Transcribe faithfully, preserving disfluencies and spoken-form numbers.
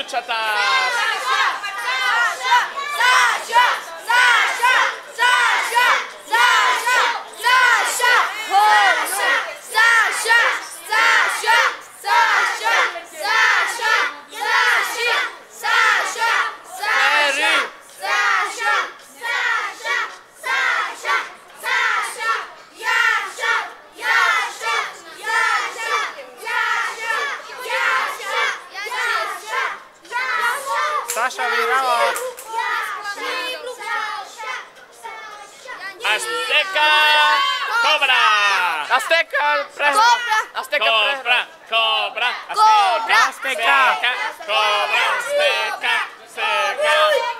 Malčata! Saša vyhrala. Azteka Kobra! Azteka prehrala. Azteka prehrala. Kobra! Kobra! Azteka! Kobra! Azteka! Azteka!